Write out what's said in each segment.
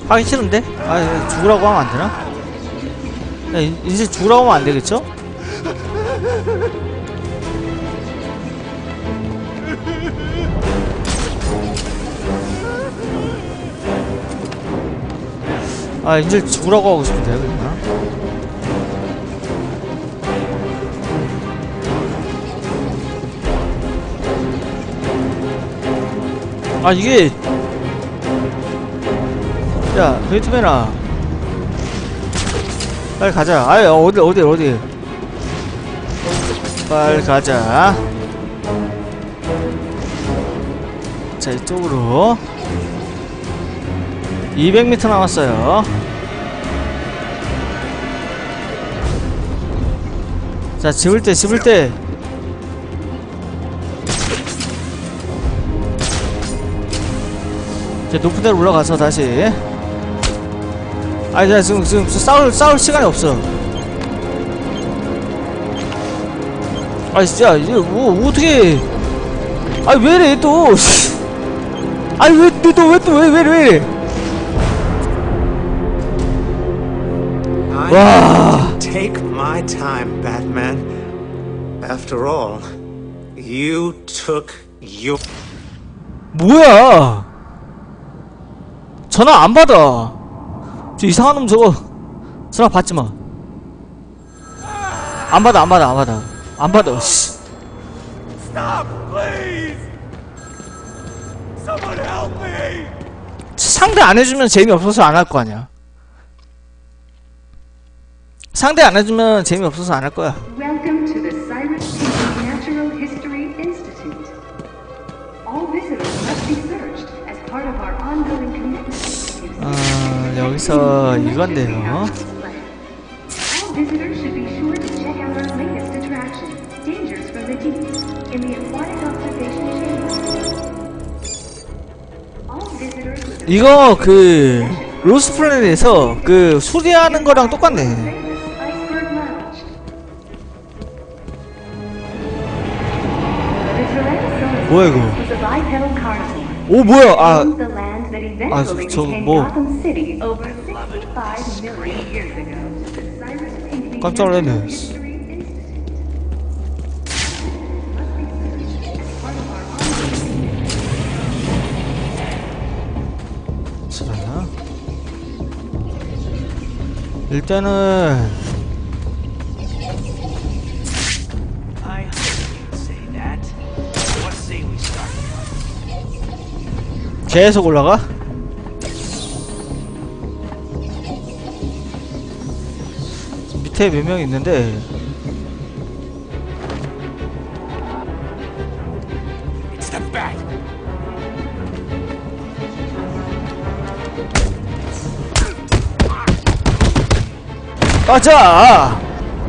하기 싫은데? 아, 죽으라고 하면 안 되나? 야, 이제 죽으라고 하면 안 되겠죠? 아, 이제 죽으라고 하고 싶은데, 그러나? 아, 이게 야, 베이트맨아, 빨리 가자. 아이, 어디 빨리 가자. 자, 이쪽으로 200m 남았어요. 자, 집을 때 이제 높은 데로 올라가서 다시. 아니, 나 지금 싸울 시간이 없어. 아니, 진짜, 이게 뭐, 어떻게. 아니, 왜 이래, 또. 아니, 왜 이래. 와. Take my time, Batman. After all, you took your. 뭐야? 전화 안 받아. 저 이상한 놈 저거 전화 받지 마. 안 받아. 씨. Stop, please! Someone help me! 상대 안 해주면 재미없어서 안 할 거 아니야. 상대 안 해주면 재미없어서 안 할 거야. Welcome to the Cyrus Pinckney Natural History Institute. All visitors must be searched as part of our ongoing commitment. 여기서 이건데요. All visitors should be sure to check out our latest attraction, Dangers from the Deep, in the Aquatic Observation Chamber. All visitors with a 이거 그 로스트 플래닛에서 그 수리하는 거랑 똑같네. Iceberg Lounge. The Tyrannosaurus 뭐야 이거? was a bipedal carnivore. 오 뭐야? The land that eventually became Gotham City over 65 million years ago. The Cyrus Pinckney 깜짝 놀랐네. Natural History Institute. Must be searched as part of our ongoing 잠깐만. 일단은 I hope you say that. What say we start? 계속 올라가? 밑에 몇 명 있는데 It's the bat! 가자!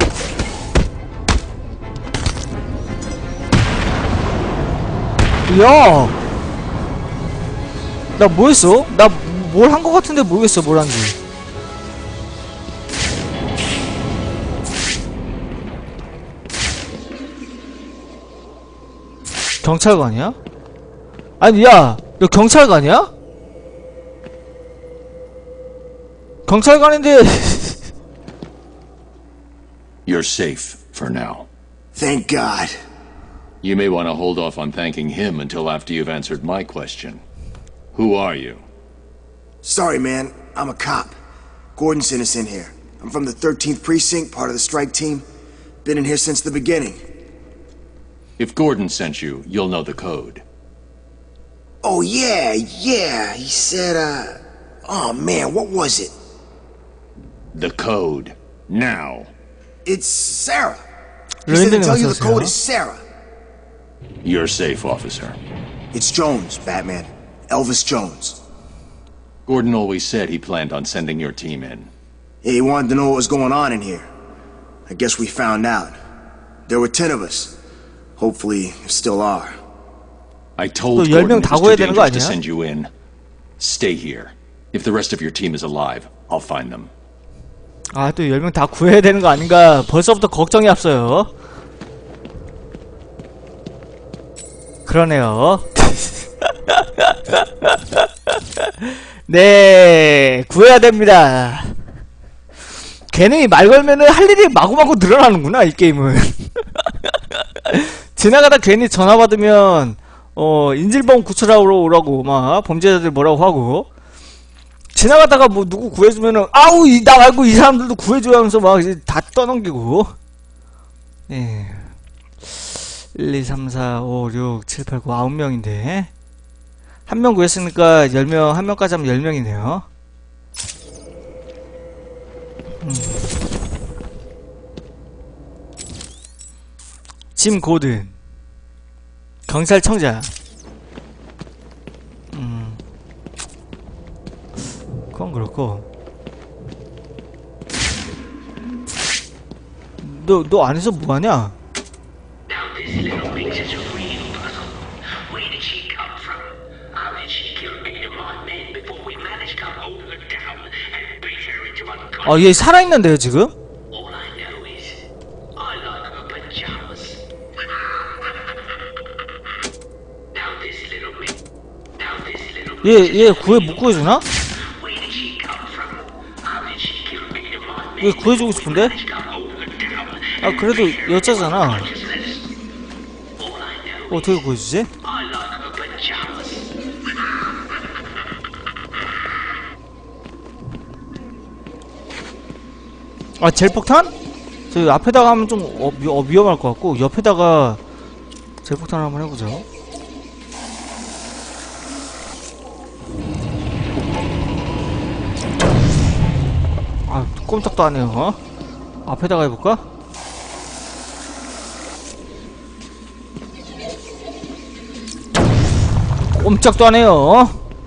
야! 나 뭐했어? 나 뭘 한 거 같은데 모르겠어 뭘 한지. 경찰관이야? 아니 야! 너 경찰관이야? 경찰관인데 You're safe for now. Thank God. You may want to hold off on thanking him until after you've answered my question. Who are you? Sorry, man. I'm a cop. Gordon sent us in here. I'm from the 13th Precinct, part of the strike team. Been in here since the beginning. If Gordon sent you, you'll know the code. Oh, yeah. He said, oh, man, what was it? The code. Now. It's Sarah. He said to tell you the code is Sarah. You're safe, officer. It's Jones, Batman. Elvis Jones. Gordon always said he planned on sending your team in. Yeah, he wanted to know what was going on in here. I guess we found out. There were 10 of us. Hopefully, still are. I told Gordon it was too dangerous to send you in. Stay here. If the rest of your team is alive, I'll find them. 아, 또 10명 다 구해야 되는 거 아닌가? 벌써부터 걱정이 앞서요. 그러네요. 네, 구해야 됩니다. 괜히 말 걸면은 할 일이 마구마구 늘어나는구나, 이 게임은. 지나가다 괜히 전화 받으면, 인질범 구출하러 오라고, 막, 범죄자들 뭐라고 하고, 지나가다가 뭐 누구 구해주면은, 아우, 나 말고 이 사람들도 구해줘야 하면서 막, 다 떠넘기고. 네. 1, 2, 3, 4, 5, 6, 7, 8, 9, 9명인데. 한 명 구했으니까 10명, 한 명까지 하면 10명이네요. 짐 고든. 경찰청장. 그건 그렇고. 너 안에서 뭐하냐? Now this little bitch is a real puzzle. Where did she come from? How did she kill 8 of my men before we managed to hold her down and beat her into unconsciousness? 얘 살아있는데요, 지금? All I know is I like her pajamas. Now this little bitch. Now this little bitch. 얘 못 구해주나? Where did she come from? How did she kill 8 of my men? 얘 구해주고 싶은데? Managed to hold her down 아, 그래도 여자잖아. unconsciousness. All I know 어떻게 구해주지? I like her pajamas. 아, 젤폭탄? 저 앞에다가 하면 좀 위험할 것 같고 옆에다가 젤폭탄을 한번 해보죠. 아, 꼼짝도 안 해요. 앞에다가 해볼까? 꼼짝도 안 해요.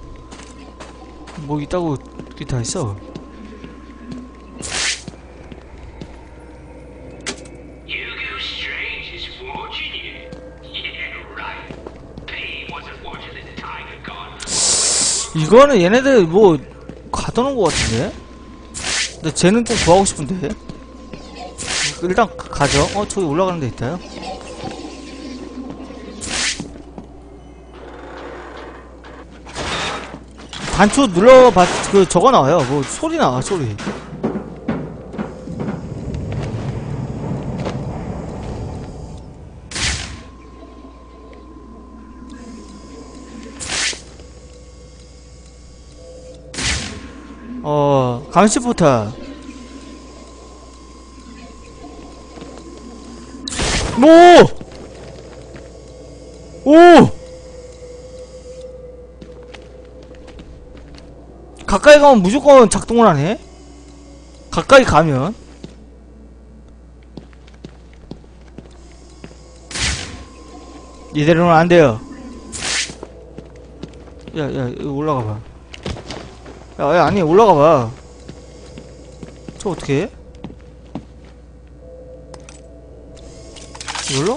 뭐 있다고 기타 있어? Hugo Strange is watching you. Yeah, right. He wasn't watching the Tiger God. 이거는 얘네들 뭐 가둬놓은 것 같은데? 근데 쟤는 좀 구하고 싶은데? 일단 가죠. 저기 올라가는 데 있다요? 단추 눌러봤, 저거 나와요. 뭐, 소리 나와, 소리. 감시포탑. 오! 가까이 가면 무조건 작동을 하네? 가까이 가면. 이대로는 안 돼요. 야, 여기 올라가봐. 야, 아니, 올라가봐. 저 어떻게 해? 이걸로?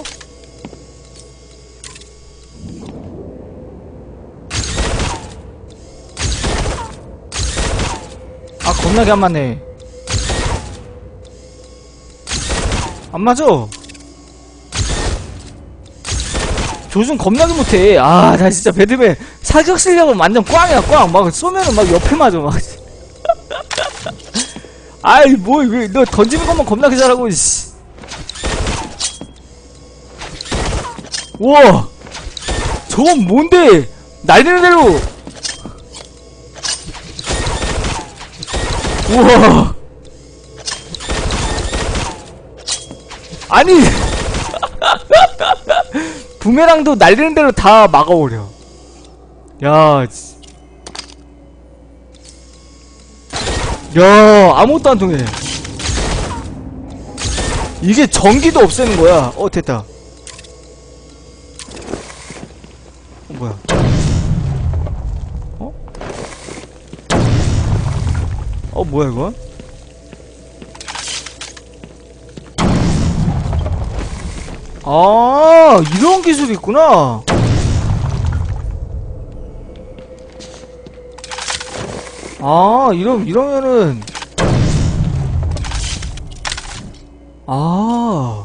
아, 겁나게 안 맞네. 안 맞아. 조준 겁나게 못해. 아, 나 진짜 배드맨 사격 실력은 완전 꽝이야, 꽝. 막 쏘면은 막 옆에 맞아, 막. 아이, 뭐, 너 던지는 것만 겁나게 잘하고, 씨. 우와! 저건 뭔데? 날리는 대로! 우와! 아니! 부메랑도 날리는 대로 다 막아오려. 야, 야, 아무것도 안 통해. 이게 전기도 없애는 거야. 됐다. 뭐야? 뭐야 이건? 아, 이런 기술이 있구나. 아, 이러면은 아,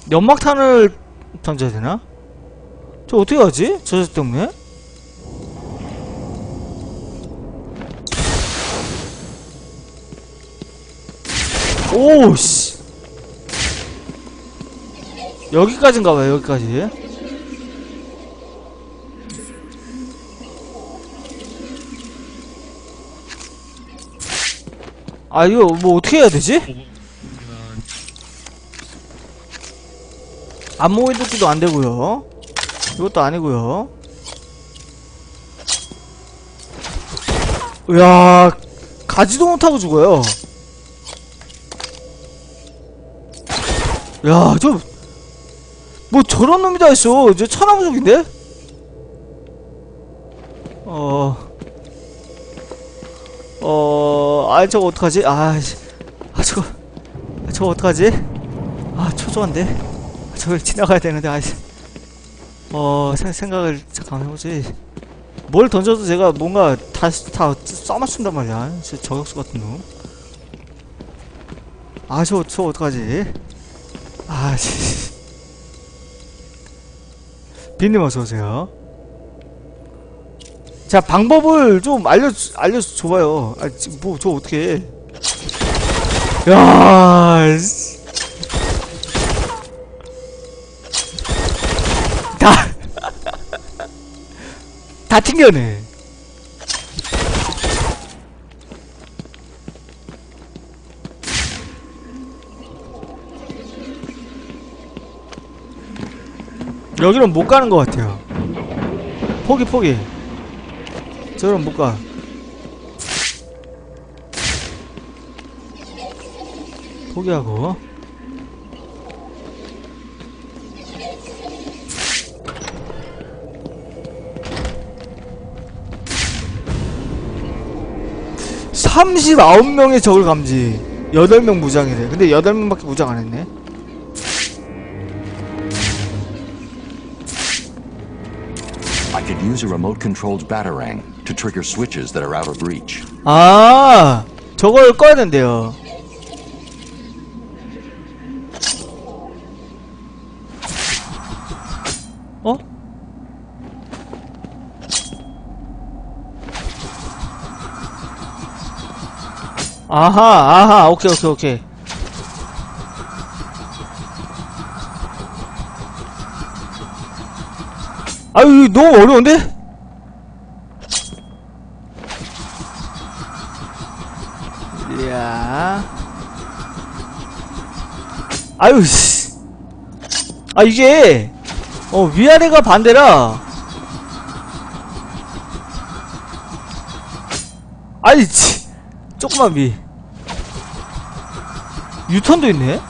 연막탄을 던져야 되나? 저 어떻게 하지? 저 때문에? 오씨. 여기까지인가봐요. 여기까지. 아 이거 뭐 어떻게 해야 되지? 암호 이동기도 안되고요. 이것도 아니고요. 이야, 가지도 못하고 죽어요. 야, 뭐 저런 놈이 다 있어. 저 천하무적인데? 저거 어떡하지? 저거 어떡하지? 초조한데? 저걸 지나가야 되는데, 생각을 잠깐 해보지. 뭘 던져도 제가 뭔가 다 써맞춘단 말이야. 진짜 저격수 같은 놈. 저거 어떡하지? 빈님 어서오세요. 자, 방법을 좀 알려줘봐요. 저 어떡해. 야, 다 튕겨내. 여기는 못 가는 것 같아요. 포기. 저런 못 가. 포기하고. (39명의) 적을 감지. 8명 무장이래. 근데 8명밖에 무장 안 했네. I could use a remote-controlled batarang to trigger switches that are out of reach. 저걸 꺼야 된대요. 아하, 오케이. 이거 너무 어려운데? 이야. 씨. 이게, 위아래가 반대라. 조그만 위. 유턴도 있네?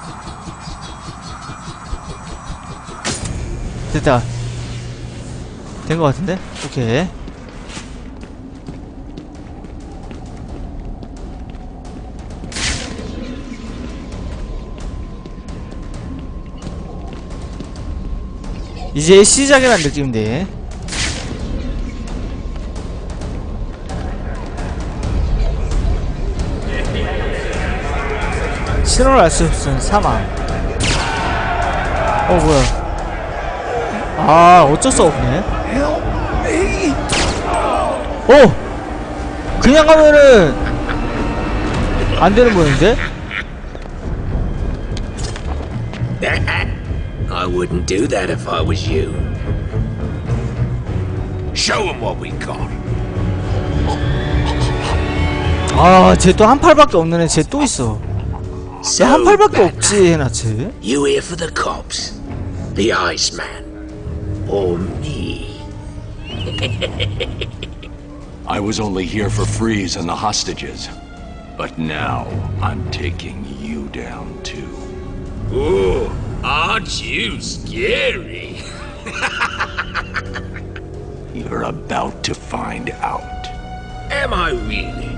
됐다. 된 것 같은데? 오케이. 이제 시작이라는 느낌인데. 신호를 알 수 없은 사망. 뭐야. 어쩔 수 없네. 그냥 가면은 안 되는 모양인데? I wouldn't do that if I was you. Show him what we got. 쟤 또 한 팔밖에 없는 애. 쟤 또 있어. 한 팔밖에 없지 해놨지. You here for the cops, the Iceman, or me? I was only here for Freeze and the hostages. But now, I'm taking you down too. Ooh, aren't you scary? You're about to find out. Am I really?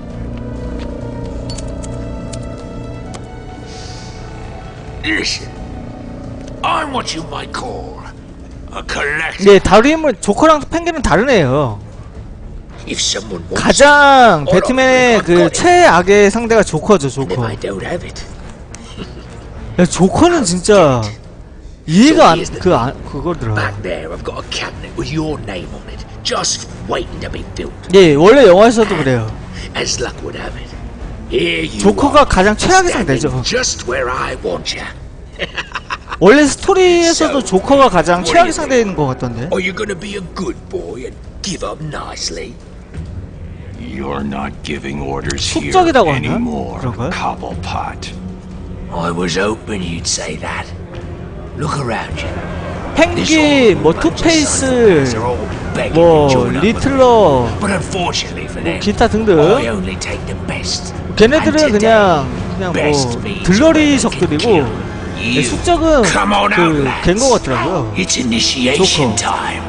Listen, I'm what you might call a collector. 네, 다루임은 조커랑 펭귄은 다른 애예요. If someone wants 가장 배트맨의 그 최악의 상대가 조커죠, 조커. I don't have it. 야, 조커는 진짜 이해가 안 그거더라. Back there, I've got a cabinet with your name on it, just waiting to be filled. 예, 원래 영화에서도 그래요. As luck would have it, here you 조커가 are, 가장 최악의 standing 상대죠. just where I want you. 원래 스토리에서도 조커가 가장 최악의 상대인 것 같던데. Are you gonna be a good boy and give up nicely? You're not giving orders here 숙적이라고 하나? anymore, 그런가요? Cobblepot. I was hoping you'd say that. Look around you. 펭귄, 뭐 투페이스, 뭐 리틀러, But unfortunately for them, 기타 등등. I only take the best. 걔네들은 그냥 뭐 들러리석들이고 숙적은 그 갠 거 같더라고요. It's initiation time.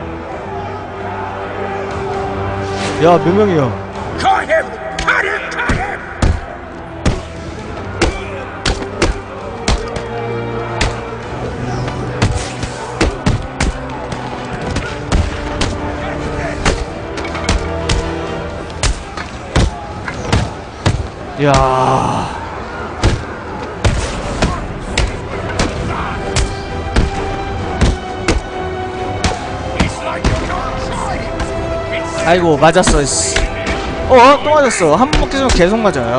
야, 몇 명이야? Cut him! Cut him! Cut him! 야. 아이고, 맞았어. 또 맞았어. 한 번 먹기 전에 계속 맞아요.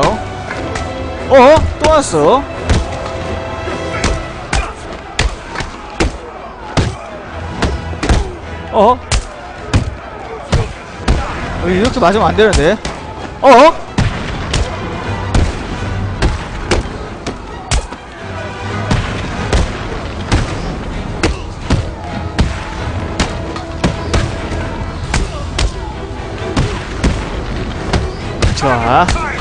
또 맞았어. 이렇게 맞으면 안 되는데. 좋아.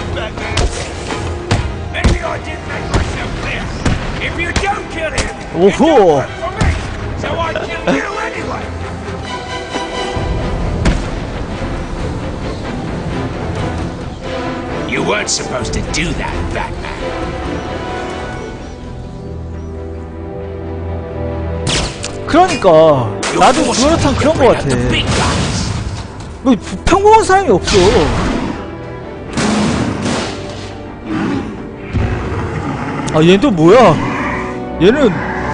오호. You weren't supposed to do that, Batman. 그러니까 나도 그렇단 그런 거 같아. 뭐 평범한 사람이 없어. 아, 얘는 또 뭐야? 얘는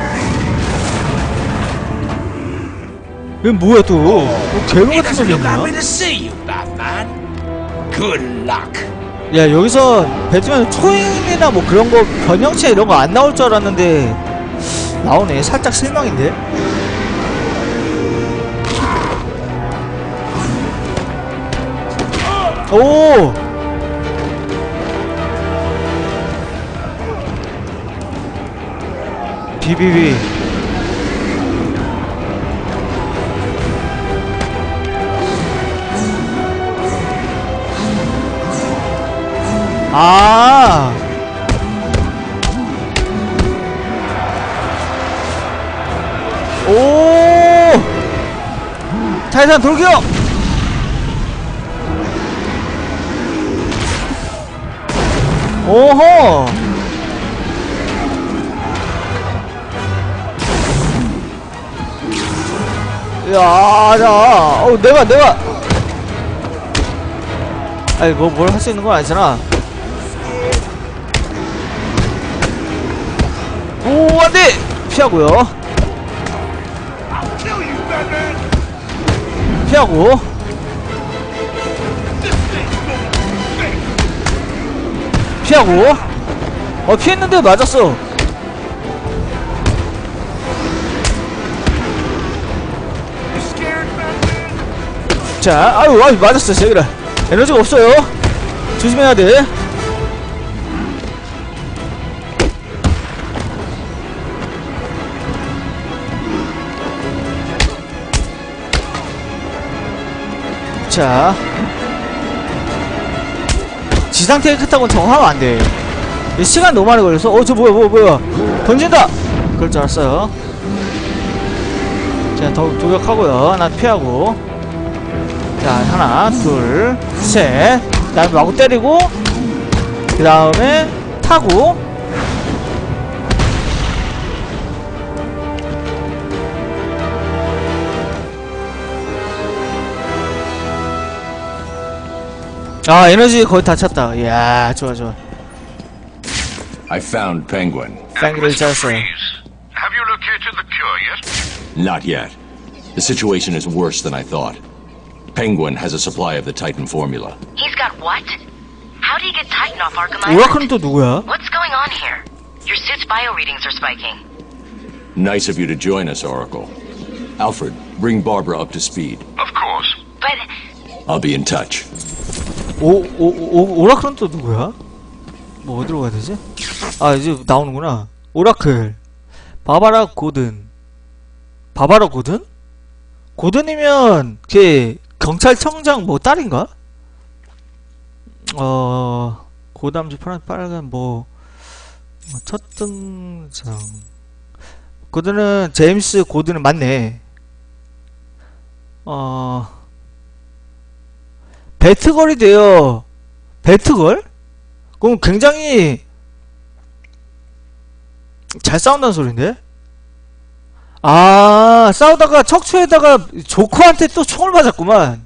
뭐야 또? 뭐 괴물 같은 놈이 있나? 야, 여기서 배트맨 초인이나 뭐 그런 거 변형체 이런 거 안 나올 줄 알았는데 나오네. 살짝 실망인데. 오! 비비비. 아. 오! 타이탄 돌격! 오호! 야, 자, 내가. 아니, 뭐, 뭘 할 수 있는 건 아니잖아. 오, 안 돼! 피하고요. 피하고. 피하고. 피했는데 맞았어. 자, 아유, 맞았어. 제기라. 에너지가 없어요. 조심해야 돼. 자, 지상 테이크 타고 정하면 안 돼. 시간 너무 많이 걸려서. 저 뭐야. 던진다! 그럴 줄 알았어요. 자, 도격하고요. 난 피하고. 자, 하나, 둘, 셋. 그 다음에 마구 때리고. 그 다음에 타고. 아, 에너지 거의 다 찼다. 이야, 좋아. I found Penguin. 펭귄을 찾았어요. Have you located the cure yet? Not yet. The situation is worse than I thought. Penguin has a supply of the Titan formula. He's got what? How do you get Titan off Arkham Island? 오라클은 또 누구야? What's going on here? Your suit's bio readings are spiking. Nice of you to join us, Oracle. Alfred, bring Barbara up to speed. Of course. But I'll be in touch. 오라클은 또 누구야? 뭐 어디로 가야 되지? 아 이제 나오는구나. 오라클 바바라 고든. 바바라 고든? 고든이면 걔 경찰청장 뭐 딸인가? 고담주 빨간 뭐 첫 등장. 고든은 제임스 고든은 맞네. 배트걸이 돼요. 배트걸? 그럼 굉장히 잘 싸운다는 소린데? 아, 싸우다가 척추에다가 조커한테 또 총을 맞았구만.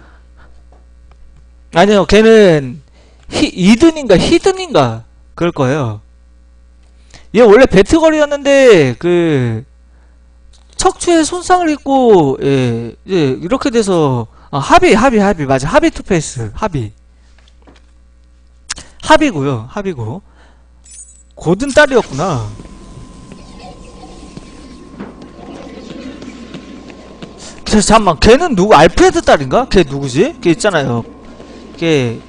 아니요, 걔는 이든인가 히든인가 그럴 거예요. 얘 원래 배트걸이었는데 그 척추에 손상을 입고 예, 이렇게 돼서 하비 맞아. 하비 투페이스 하비고 고든 딸이었구나. 그래서 잠깐만, 걔는 누구? 알프레드 딸인가? 걔 누구지? 걔 있잖아요. 걔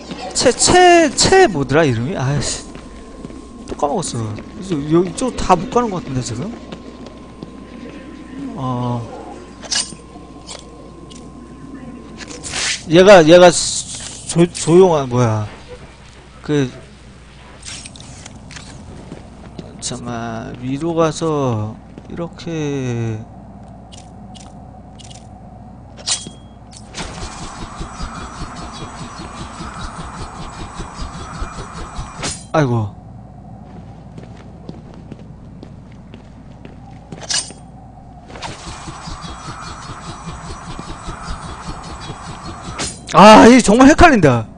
채 뭐더라 이름이? 아이씨 또 까먹었어. 이쪽 다 못 가는 것 같은데 지금. 얘가 조용한 뭐야 그 잠깐만 위로 가서 이렇게 아이고 아, 이 정말 헷갈린다.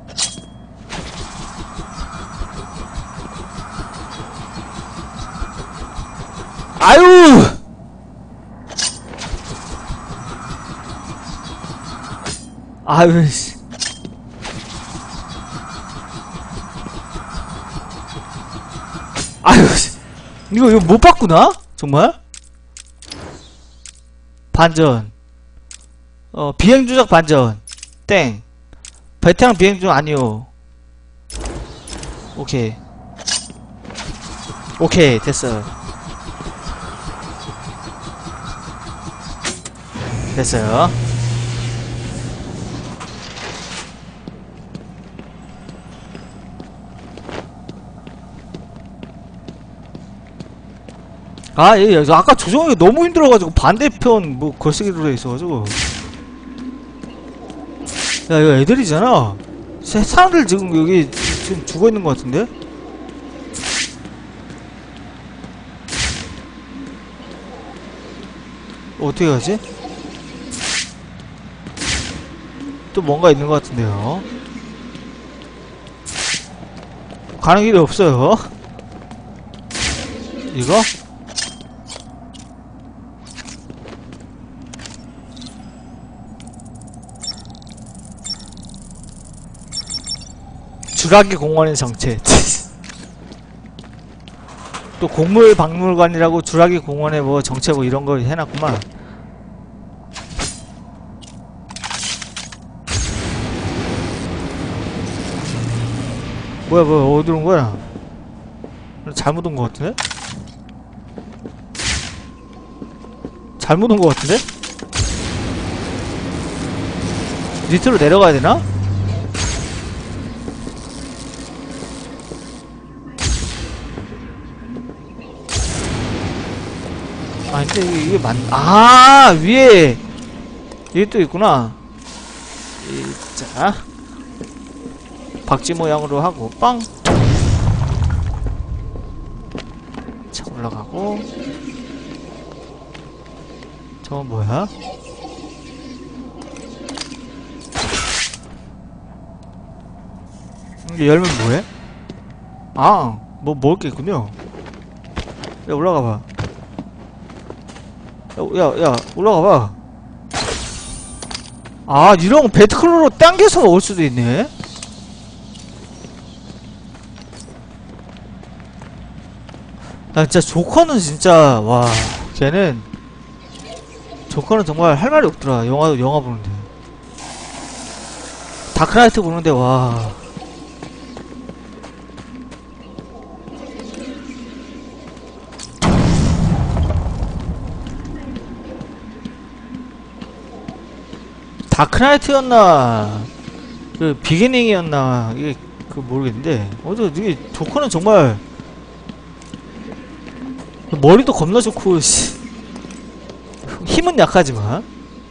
아유! 아유, 씨. 아유, 씨. 이거 못 봤구나? 정말? 반전. 비행조작 반전. 땡. 베테랑 비행중 아니요. 오케이 됐어요. 아, 예, 아까 조정하기 너무 힘들어가지고 반대편 뭐 걸쓰기로 돼 있어가지고. 야, 이거 애들이잖아. 사람들 지금 여기 지금 죽어있는 것 같은데? 어떻게 가지? 또 뭔가 있는 것 같은데요. 가는 길이 없어요. 이거? 주라기 공원의 정체. 또 곡물박물관이라고 주라기 공원에 뭐 정체 뭐 이런 거 해놨구만. 뭐야 어디로 온 거야? 잘못 온 거 같은데? 잘못 온 거 같은데? 밑으로 내려가야 되나? 아, 근데 이게 위에 이게 또 있구나. 자, 박쥐 모양으로 하고 빵. 자, 올라가고. 저건 뭐야? 이게 열면 뭐해? 아, 뭐 먹을 게 있군요. 야, 올라가봐. 야, 올라가봐. 아, 이런 거 배트클로로 당겨서 먹을 수도 있네. 나 진짜 조커는 진짜, 와, 걔는, 조커는 정말 할 말이 없더라. 영화 보는데. 다크나이트 보는데, 와. 다크나이트였나 그 비기닝이었나 이게 그 모르겠는데 이게 조커는 정말 머리도 겁나 좋고 씨. 힘은 약하지만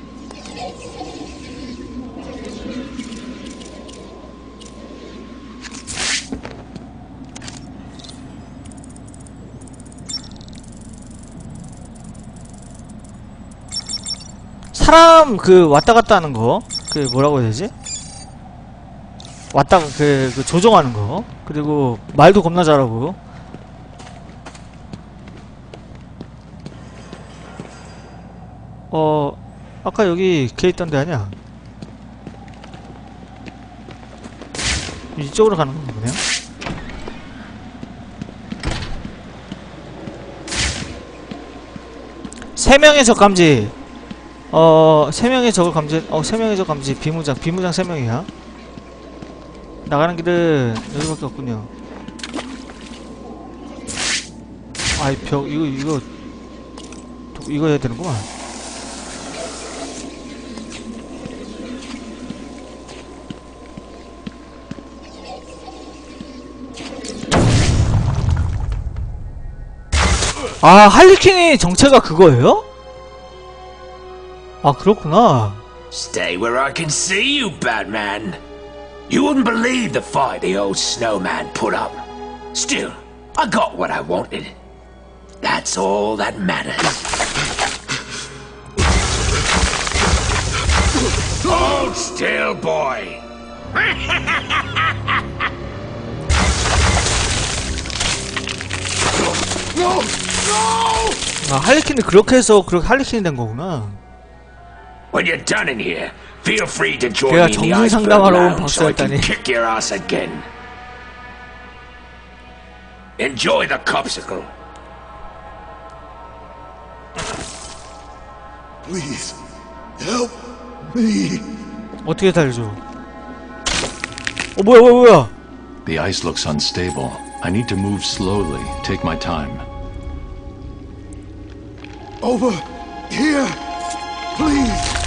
사람 그 왔다 갔다 하는 거 그 뭐라고 해야 되지? 왔다가 그 조종하는 거 그리고 말도 겁나 잘하고 아까 여기 걔 있던 데 아니야? 이쪽으로 가는 건가 보네요? 세 명의 적 감지. 세 명의 적을 감지. 세 명의 적 감지. 비무장 3명이야. 나가는 길은 여기밖에 없군요. 아이 벽 이거 해야 되는구만. 아, 할리퀸이 정체가 그거예요? 아, 그렇구나. Stay where I can see you, Batman. You wouldn't believe the fight the old snowman put up. Still, I got what I wanted. That's all that matters. Hold still, boy. 아, 할리퀸이 그렇게 해서 할리퀸이 된 거구나. When you're done in here, feel free to join 걔가 me in the 정신 iceberg 상담하러 온 lounge so I can 박사였다니. kick your ass again. Enjoy the copsicle. Please, help me. 어떻게 달려줘? 뭐야? The ice looks unstable. I need to move slowly. Take my time. Over here, please.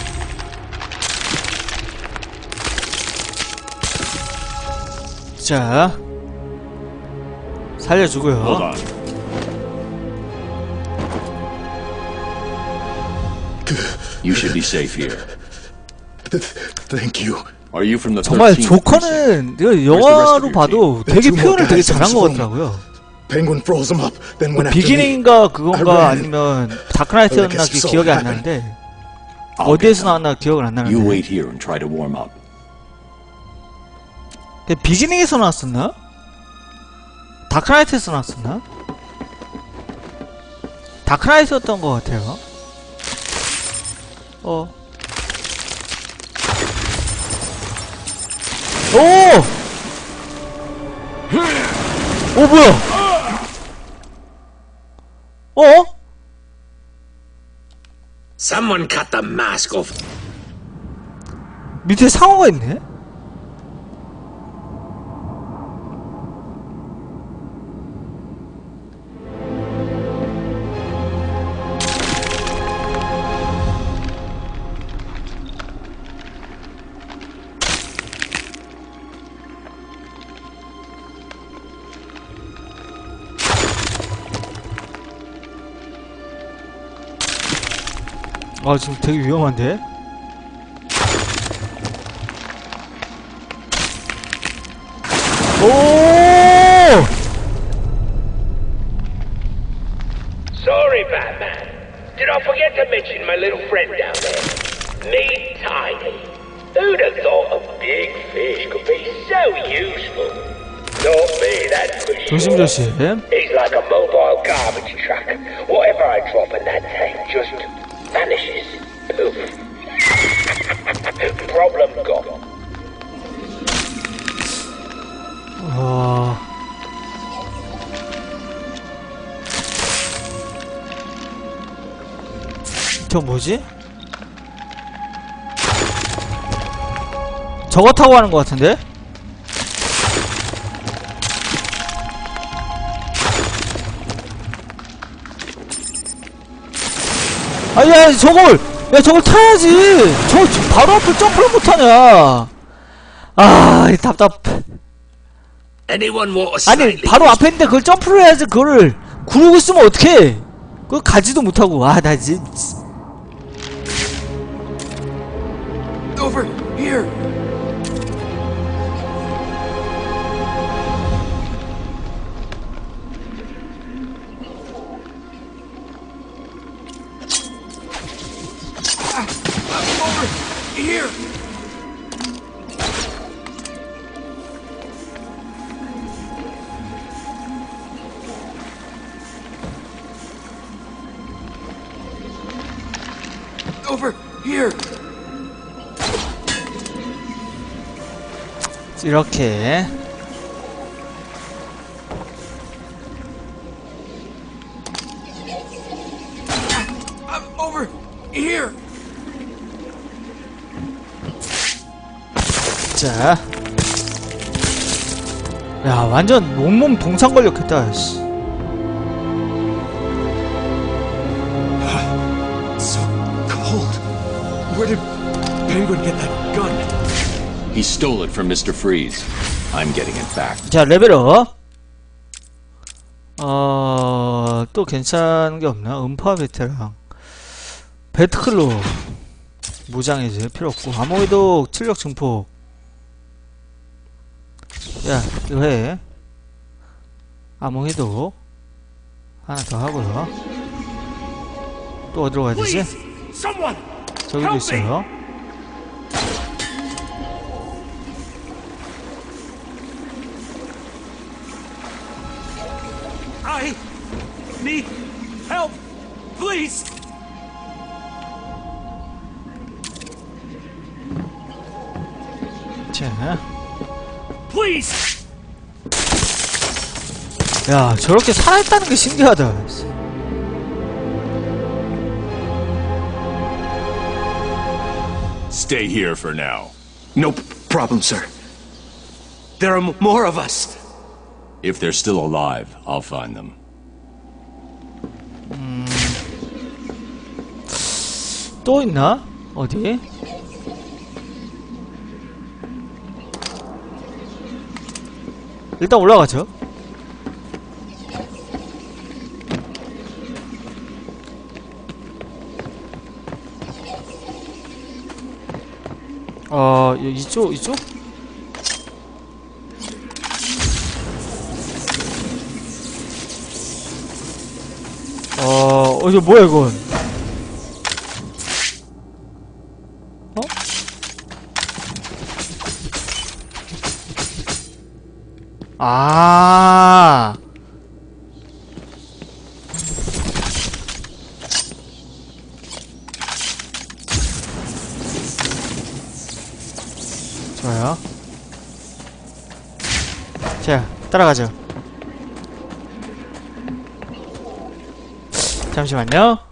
자, 살려주고요. Hold on. You should be safe here. Thank you. Are you from the 정말 13th 조커는 이거 영화로 봐도 되게 표현을 되게 잘한 것 같더라고요. Penguin froze him up. Then went after me. 비기닝인가 그건가 아니면 다크나이트였나 기억이 안 나는데 어디에서 나왔나 기억을 안 You 나는데 wait here and try to warm up. 비기닝에서 나왔었나? 다크나이트에서 나왔었나? 다크나이트였던 것 같아요. 오! 뭐야? Someone cut the mask off. 밑에 상어가 있네? 아, 지금 되게 위험한데? Sorry, Batman. Did I forget to mention my little friend down there? Me, Tiny. Who'd have thought a big fish could be so useful? Not me, that's for sure. 조심조심. He's like a mobile garbage truck. Whatever I drop in that tank just vanishes. Poof. Problem gone. 저 뭐지? 저거 타고 가는 것 같은데? 아니, 야, 저걸 타야지! 저 바로 앞을 점프를 못하냐! 아, 이 답답해. Anyone want a 아니, slightly 바로 앞에 있는데 그걸 점프를 해야지, 그거를. 구르고 있으면 어떡해! 그거 가지도 못하고, 아, 나 진짜. Over here! Over here! Over here! 이렇게. I'm over here! 자. 야, 완전 온몸 동상 걸렸겠다, 씨. So cold. Where did Penguin get that gun? He stole it from Mr. Freeze. I'm getting it back. 자, 레벨업. 또 괜찮은 게 없나? 음파 베테랑. 배트클로. 무장해제 필요 없고. 암호해독, 출력 증폭. 야, 이거 해. 암호해독. 하나 더 하고요. 또 어디로 가야 되지? 저기도 있어요. I need help, please. 자. Please. 야, 저렇게 살아있다는 게 신기하다. Stay here for now. No problem, sir. There are more of us. If they're still alive, I'll find them. 또 있나? 어디? 일단 올라가죠. 이쪽? 이거 뭐야, 이건? 아. 좋아요. 자, 따라가죠. 잠시만요.